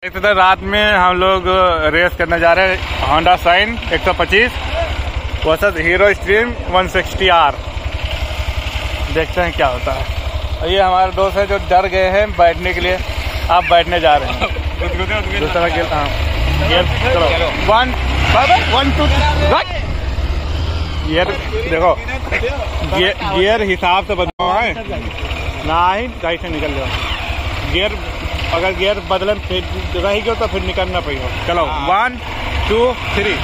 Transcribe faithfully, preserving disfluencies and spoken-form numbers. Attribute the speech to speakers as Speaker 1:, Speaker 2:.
Speaker 1: देखते थे रात में हम लोग रेस करने जा रहे हैं होंडा शाइन एक सौ पच्चीस वर्सेस हीरो स्ट्रीम एक सौ साठ आर। देखते हैं क्या होता है। और ये हमारे दोस्त हैं जो डर गए हैं बैठने के लिए, आप बैठने जा रहे हैं। दूसरा गेयर, हाँ गेयर चलो वन वन टू गियर देखो, गियर गियर हिसाब से बदलो है ना ही गाड़ी से निकल जाओ। गियर अगर गियर बदलन फिर रही गयो तो फिर निकलना पड़ेगा। चलो वन टू थ्री।